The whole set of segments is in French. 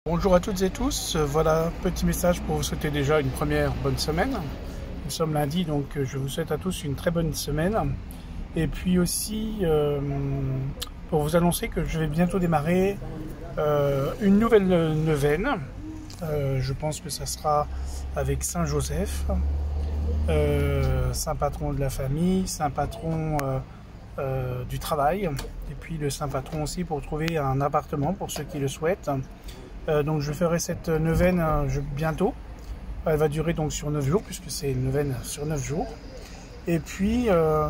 Bonjour à toutes et tous, voilà petit message pour vous souhaiter déjà une première bonne semaine. Nous sommes lundi, donc je vous souhaite à tous une très bonne semaine. Et puis aussi pour vous annoncer que je vais bientôt démarrer une nouvelle neuvaine. Je pense que ça sera avec Saint Joseph, saint patron de la famille, saint patron du travail, et puis le saint patron aussi pour trouver un appartement pour ceux qui le souhaitent. Donc je ferai cette neuvaine bientôt. Elle va durer donc sur 9 jours, puisque c'est une neuvaine sur 9 jours. Et puis,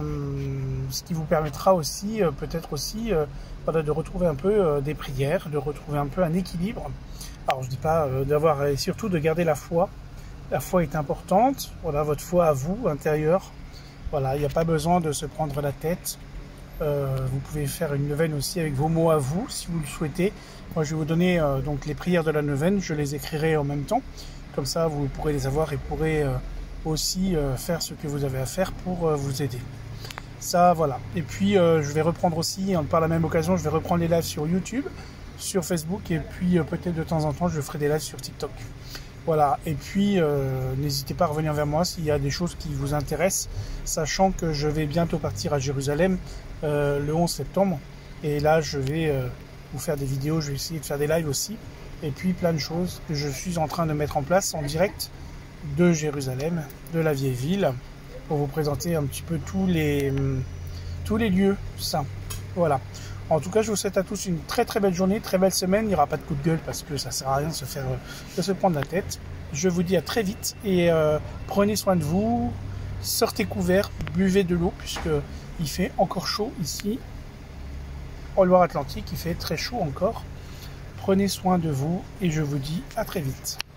ce qui vous permettra aussi, peut-être aussi, voilà, de retrouver un peu des prières, de retrouver un peu un équilibre. Alors je dis pas d'avoir, et surtout de garder la foi. La foi est importante, voilà, votre foi à vous, intérieure. Voilà, il n'y a pas besoin de se prendre la tête. Vous pouvez faire une neuvaine aussi avec vos mots à vous, si vous le souhaitez. Moi, je vais vous donner donc les prières de la neuvaine, je les écrirai en même temps. Comme ça, vous pourrez les avoir et pourrez aussi faire ce que vous avez à faire pour vous aider. Ça, voilà. Et puis, je vais reprendre aussi, par la même occasion, je vais reprendre les lives sur YouTube, sur Facebook, et puis peut-être de temps en temps, je ferai des lives sur TikTok. Voilà, et puis n'hésitez pas à revenir vers moi s'il y a des choses qui vous intéressent, sachant que je vais bientôt partir à Jérusalem le 11 septembre. Et là, je vais vous faire des vidéos, je vais essayer de faire des lives aussi. Et puis plein de choses que je suis en train de mettre en place en direct de Jérusalem, de la vieille ville, pour vous présenter un petit peu tous les lieux saints. Voilà. En tout cas, je vous souhaite à tous une très très belle journée, très belle semaine. Il n'y aura pas de coup de gueule parce que ça sert à rien de se prendre la tête. Je vous dis à très vite et prenez soin de vous, sortez couverts, buvez de l'eau puisque il fait encore chaud ici en Loire-Atlantique. Il fait très chaud encore. Prenez soin de vous et je vous dis à très vite.